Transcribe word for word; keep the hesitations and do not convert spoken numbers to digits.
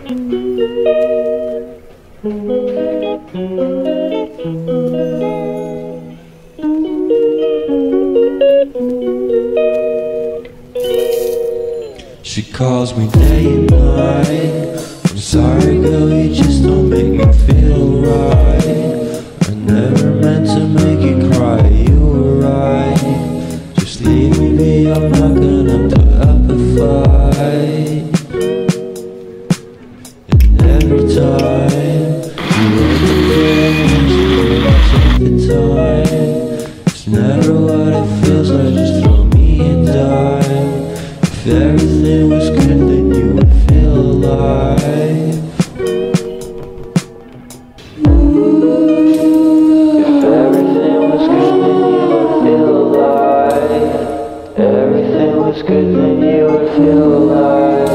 She calls me day and night. I'm sorry girl, you just don't make me feel right. I never meant to make you cry, you were right. Just leave me be, I'm not gonna put up a fight. And every time you open the door, you take the time. It's never what it feels like, just throw me a dime. If everything was good, then you would feel alive. If everything was good, then you would feel alive. Everything was good, then you would feel alive.